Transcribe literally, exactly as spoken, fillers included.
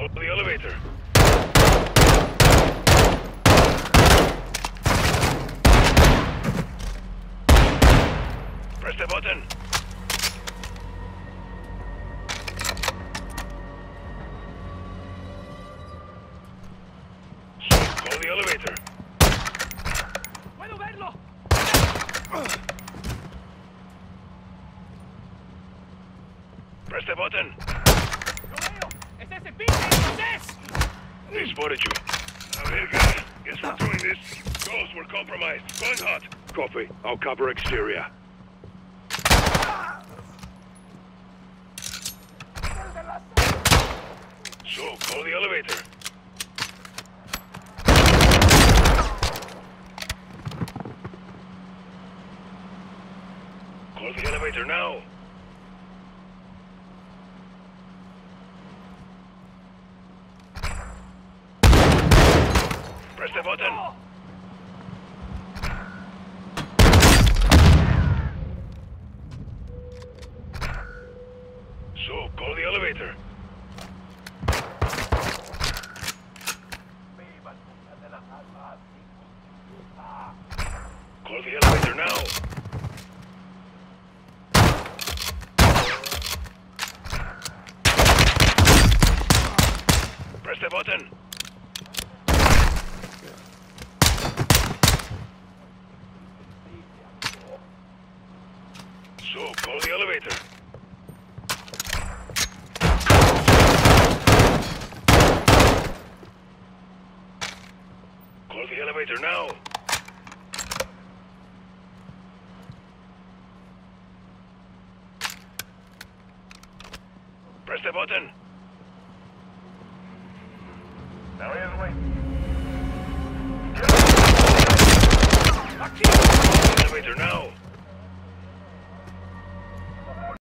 Call the elevator. Press the button. Call the elevator. ¡Puedo verlo! Press the button. ¡Lo veo! ¡Es ese pinche inglés! They spotted you. A ver, guys. Guess we're doing this. Ghosts were compromised. Going hot. Copy. I'll cover exterior. So, call the elevator. Call the elevator now. Press the button. So, call the elevator. Call the elevator now. Press the button. So, call the elevator. Call the elevator now. Press the button. Now, here's the way.